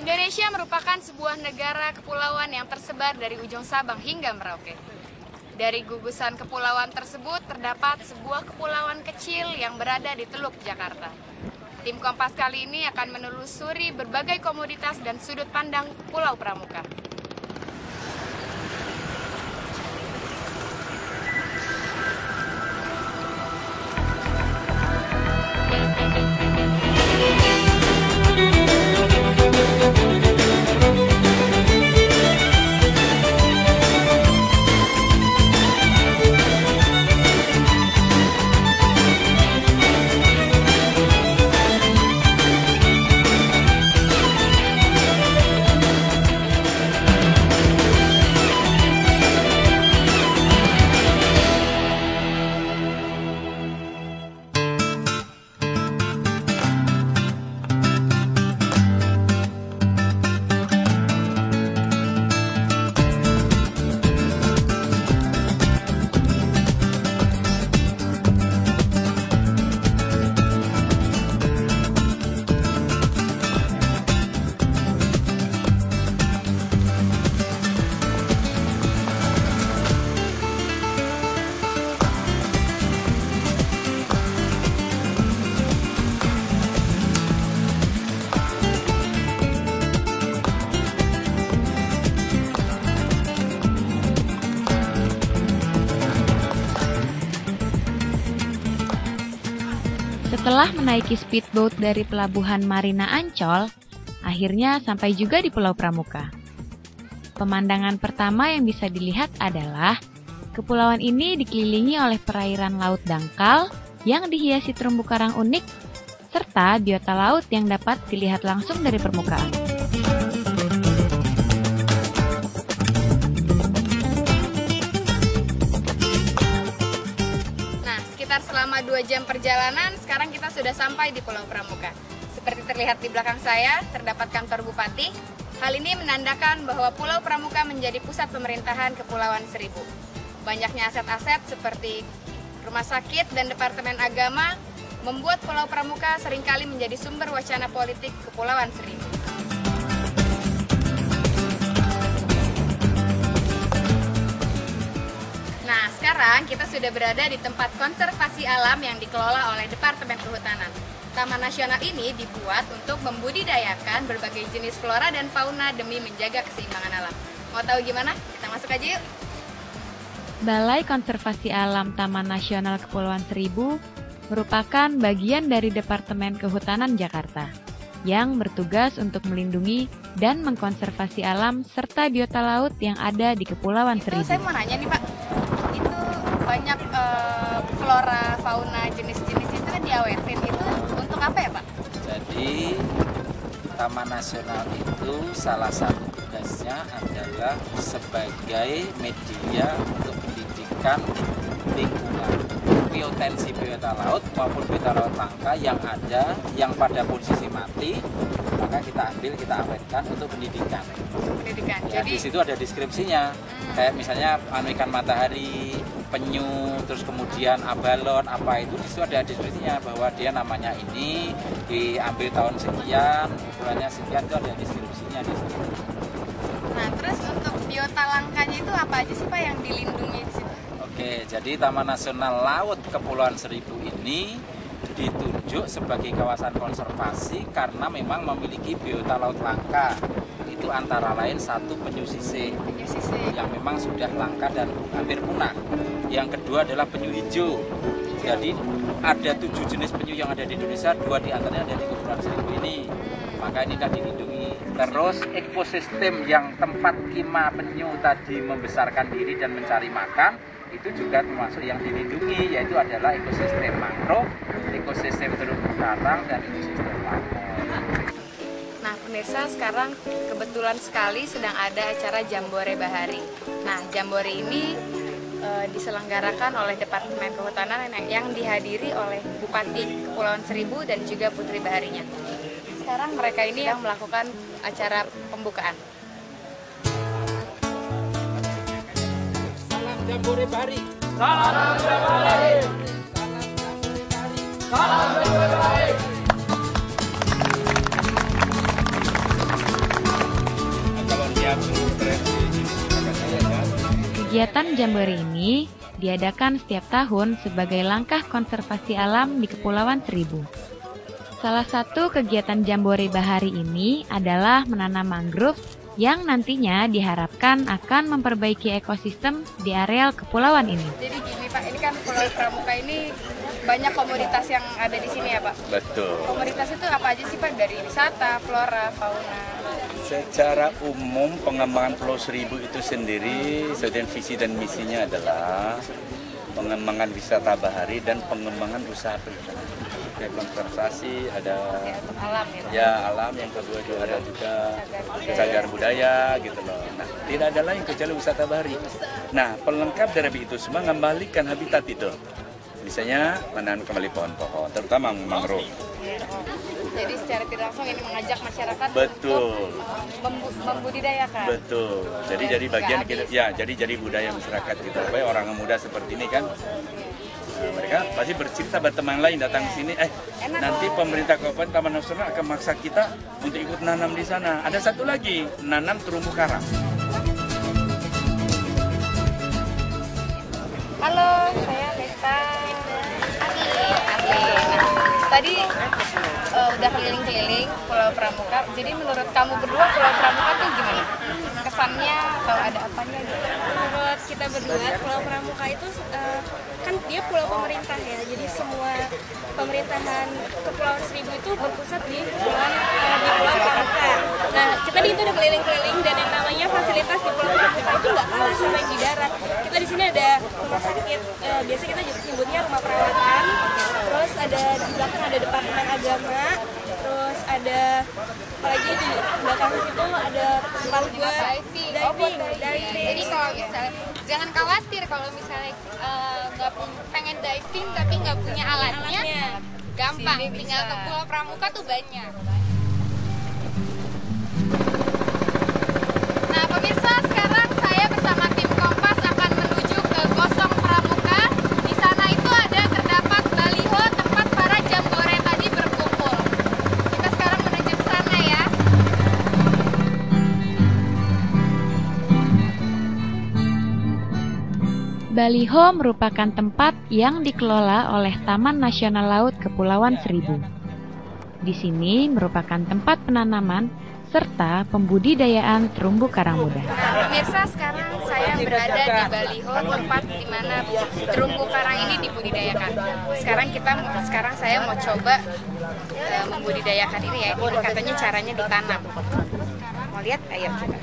Indonesia merupakan sebuah negara kepulauan yang tersebar dari ujung Sabang hingga Merauke. Dari gugusan kepulauan tersebut terdapat sebuah kepulauan kecil yang berada di Teluk Jakarta. Tim Kompas kali ini akan menelusuri berbagai komoditas dan sudut pandang Pulau Pramuka. Setelah menaiki speedboat dari pelabuhan Marina Ancol, akhirnya sampai juga di Pulau Pramuka. Pemandangan pertama yang bisa dilihat adalah kepulauan ini dikelilingi oleh perairan laut dangkal yang dihiasi terumbu karang unik, serta biota laut yang dapat dilihat langsung dari permukaan. Selama 2 jam perjalanan, sekarang kita sudah sampai di Pulau Pramuka. Seperti terlihat di belakang saya, terdapat kantor Bupati. Hal ini menandakan bahwa Pulau Pramuka menjadi pusat pemerintahan Kepulauan Seribu. Banyaknya aset-aset seperti rumah sakit dan Departemen Agama membuat Pulau Pramuka seringkali menjadi sumber wacana politik Kepulauan Seribu. Sekarang kita sudah berada di tempat konservasi alam yang dikelola oleh Departemen Kehutanan. Taman nasional ini dibuat untuk membudidayakan berbagai jenis flora dan fauna demi menjaga keseimbangan alam. Mau tahu gimana? Kita masuk aja yuk! Balai Konservasi Alam Taman Nasional Kepulauan Seribu merupakan bagian dari Departemen Kehutanan Jakarta yang bertugas untuk melindungi dan mengkonservasi alam serta biota laut yang ada di Kepulauan Seribu. Saya mau nanya nih Pak, itu banyak flora, fauna, jenis-jenis itu kan diawetin, itu untuk apa ya Pak? Jadi Taman Nasional itu salah satu tugasnya adalah sebagai media untuk pendidikan lingkungan, potensi biota laut maupun biota laut langka yang ada, yang pada posisi mati, maka kita ambil, kita awetkan untuk pendidikan. Ya, jadi di situ ada deskripsinya, kayak misalnya ikan matahari, penyu, terus kemudian abalon, apa itu, di situ ada deskripsinya bahwa dia namanya ini diambil tahun sekian, ukurannya sekian, itu ada deskripsinya di situ. Nah, terus untuk biota langkanya itu apa aja sih Pak yang dilindungi di situ? Oke, jadi Taman Nasional Laut Kepulauan Seribu ini ditunjuk sebagai kawasan konservasi karena memang memiliki biota laut langka. Itu antara lain satu penyu sisik yang memang sudah langka dan hampir punah. Yang kedua adalah penyu hijau. Jadi ada 7 jenis penyu yang ada di Indonesia, 2 diantaranya ada di Kepulauan Seribu ini. Maka ini kan dilindungi. Terus ekosistem yang tempat kima penyu tadi membesarkan diri dan mencari makan, itu juga termasuk yang dilindungi, yaitu adalah ekosistem mangrove, ekosistem terumbu karang, dan ekosistem laut. Nah pemirsa, sekarang kebetulan sekali sedang ada acara Jambore Bahari. Nah Jambore ini diselenggarakan oleh Departemen Kehutanan yang dihadiri oleh Bupati Kepulauan Seribu dan juga Putri Baharinya. Sekarang mereka ini yang melakukan acara pembukaan. Jambore Bahari. Salam Jambore Bahari. Salam Jambore Bahari. Kegiatan Jambore ini diadakan setiap tahun sebagai langkah konservasi alam di Kepulauan Seribu. Salah satu kegiatan Jambore Bahari ini adalah menanam mangrove yang nantinya diharapkan akan memperbaiki ekosistem di areal kepulauan ini. Jadi gini Pak, ini kan Pulau Pramuka ini banyak komoditas yang ada di sini ya Pak? Betul. Komoditas itu apa aja sih Pak? Dari wisata, flora, fauna? Secara umum pengembangan Pulau Seribu itu sendiri, dan visi dan misinya adalah pengembangan wisata bahari dan pengembangan usaha perikanan. Kayak konservasi, ada Alam alam, yang kedua juga ada juga cagar budaya gitu loh. Nah, tidak ada lain kecuali wisata bahari. Nah, pelengkap dari itu semua mengembalikan habitat itu. Misalnya menanam kembali pohon-pohon, terutama mangrove. Jadi secara tidak langsung ini mengajak masyarakat Betul. untuk membudidayakan. Betul. Jadi bagian kita, jadi budaya masyarakat kita. Supaya orang muda seperti ini kan, mereka pasti bercerita berteman lain datang ke sini. Nanti pemerintah Kabupaten Taman Nasional akan memaksa kita untuk ikut nanam di sana. Ada satu lagi, nanam terumbu karang. Halo, saya Nesta. Arli. Nah, tadi udah keliling-keliling Pulau Pramuka. Jadi menurut kamu berdua Pulau Pramuka tuh gimana? Kesannya atau ada apanya gitu? Menurut kita berdua, Pulau Pramuka itu kan dia pulau pemerintah ya. Jadi semua pemerintahan Kepulauan Seribu itu berpusat di Pulau Pramuka. Nah, kita di itu udah keliling-keliling dan yang namanya fasilitas di Pulau Pramuka itu nggak kalah sama yang di darat. Kita di sini ada rumah sakit, biasa kita nyebutnya rumah perawatan. Terus ada di belakang ada departemen agama. Terus ada apalagi di belakang situ ada tempat buat diving. Jadi kalau misalnya jangan khawatir kalau misalnya nggak pengen diving tapi nggak punya alatnya, gampang. Tinggal ke Pulau Pramuka tuh banyak. Nah pemirsa, sekarang saya bersama tim Kompas akan menuju ke Gosong Pramuka. Di sana itu ada terdapat baliho tempat para jambore tadi berkumpul. Kita sekarang menuju ke sana ya. Baliho merupakan tempat yang dikelola oleh Taman Nasional Laut Kepulauan Seribu. Di sini merupakan tempat penanaman serta pembudidayaan terumbu karang muda. Pemirsa, sekarang saya berada di baliho tempat di mana terumbu karang ini dibudidayakan. Sekarang saya mau coba membudidayakan ini ya. Ini katanya caranya ditanam. Mau lihat? Ayo kita.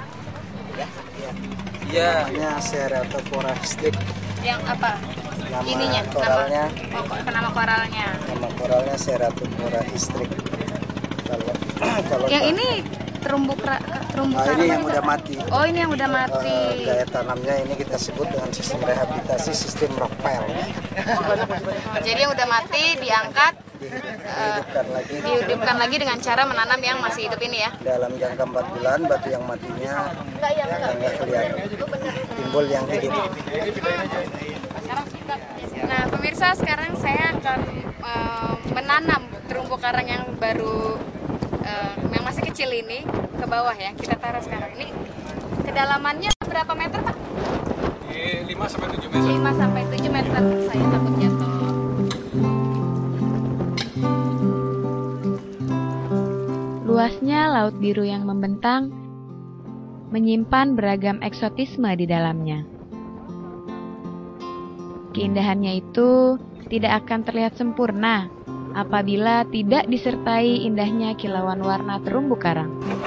Iya, Ceratopora stick. Yang apa? Nama Ininya, koralnya. nama koralnya. Nama koralnya Ceratopora stick. Kalau Yang ini terumbu ini karang. yang udah mati. Oh, ini yang udah mati. Gaya tanamnya ini kita sebut dengan sistem rehabilitasi sistem rock pile. Jadi yang udah mati diangkat, dihidupkan lagi dengan cara menanam yang masih hidup ini ya. Dalam jangka 4 bulan batu yang matinya nggak kelihatan. Timbul yang hidup. Nah pemirsa, sekarang saya akan menanam terumbu karang yang baru yang masih kecil ini ke bawah ya. Kita taruh sekarang. Ini kedalamannya berapa meter Pak? 5-7 meter. 5-7 meter. Saya takut jatuh. Luasnya laut biru yang membentang menyimpan beragam eksotisme di dalamnya. Keindahannya itu tidak akan terlihat sempurna apabila tidak disertai indahnya kilauan warna terumbu karang.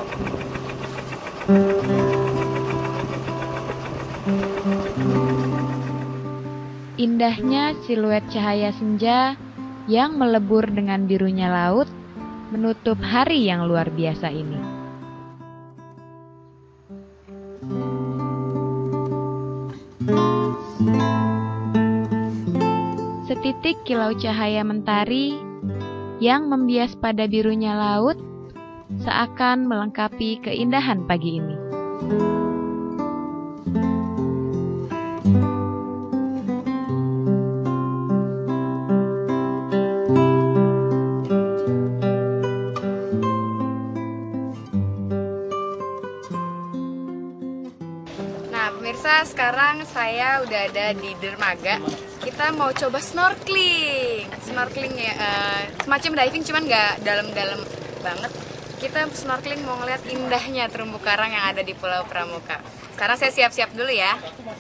Indahnya siluet cahaya senja yang melebur dengan birunya laut menutup hari yang luar biasa ini. Setitik kilau cahaya mentari yang membias pada birunya laut seakan melengkapi keindahan pagi ini. pemirsa, sekarang saya udah ada di dermaga. Kita mau coba snorkeling. Snorkeling ya, semacam diving cuman nggak dalam-dalam banget. Kita snorkeling mau ngeliat indahnya terumbu karang yang ada di Pulau Pramuka. Sekarang saya siap-siap dulu ya.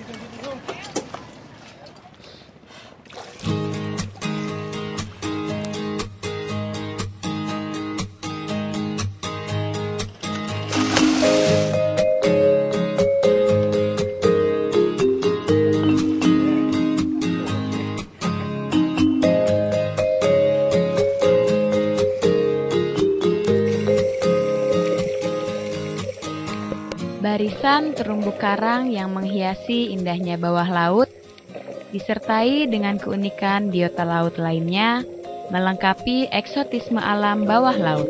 Barisan terumbu karang yang menghiasi indahnya bawah laut, disertai dengan keunikan biota laut lainnya, melengkapi eksotisme alam bawah laut.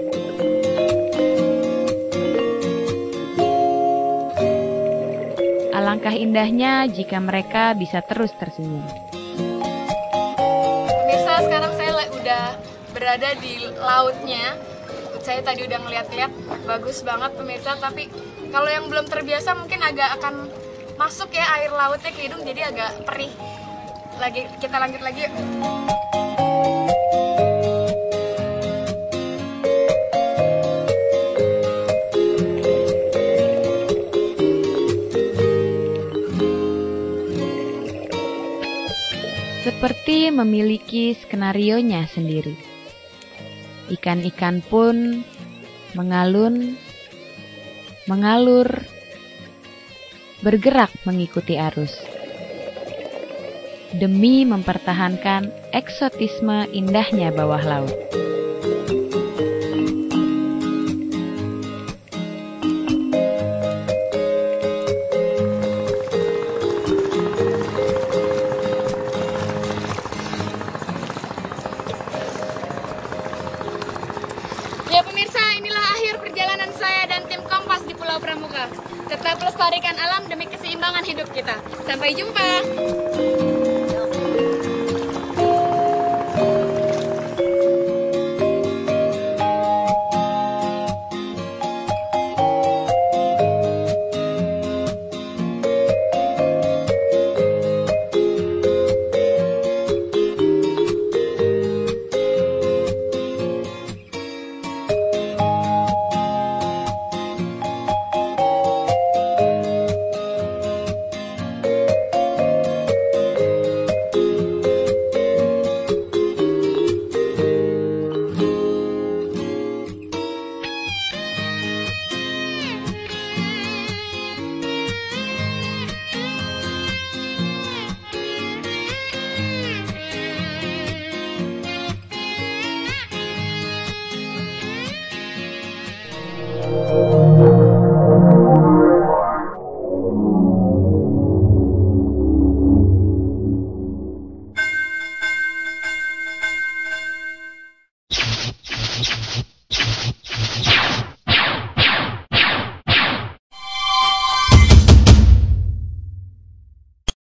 Alangkah indahnya jika mereka bisa terus tersenyum. Pemirsa, sekarang saya udah berada di lautnya. Saya tadi udah ngeliat-liat, bagus banget pemirsa, tapi kalau yang belum terbiasa mungkin agak akan masuk ya air lautnya ke hidung, jadi agak perih. Kita lanjut lagi yuk. Seperti memiliki skenarionya sendiri. Ikan-ikan pun mengalun, mengalur, bergerak mengikuti arus. Demi mempertahankan eksotisme indahnya bawah laut. Ya pemirsa, inilah akhir perjalanan saya dan tim Kompas di Pulau Pramuka. Tetap lestarikan alam demi keseimbangan hidup kita. Sampai jumpa.